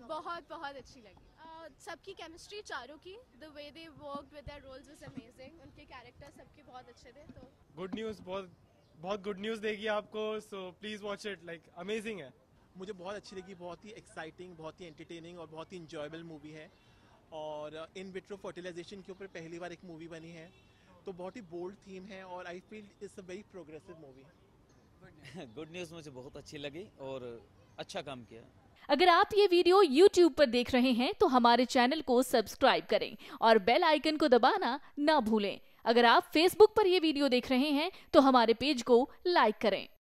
बहुत बहुत अच्छी लगी। सबकी केमिस्ट्री चारों की, the way they worked with their roles was amazing. उनके कैरेक्टर सबके बहुत अच्छे थे। तो गुड न्यूज़, बहुत बहुत गुड न्यूज़ देगी आपको, so please watch it, like amazing है। मुझे बहुत अच्छी लगी, बहुत ही एक्साइटिंग, बहुत ही एंटरटेनिंग और बहुत ही इंजॉयबल मूवी है। और इन विट्रो फर्टिलाइजेशन के ऊपर पहली बार एक मूवी बनी है, तो बहुत ही बोल्ड थीम है और I feel it's a very progressive movie. Good news मुझे बहुत अच्छी लगी और अच्छा काम किया। अगर आप ये वीडियो YouTube पर देख रहे हैं तो हमारे चैनल को सब्सक्राइब करें और बेल आइकन को दबाना ना भूलें। अगर आप Facebook पर ये वीडियो देख रहे हैं तो हमारे पेज को लाइक करें।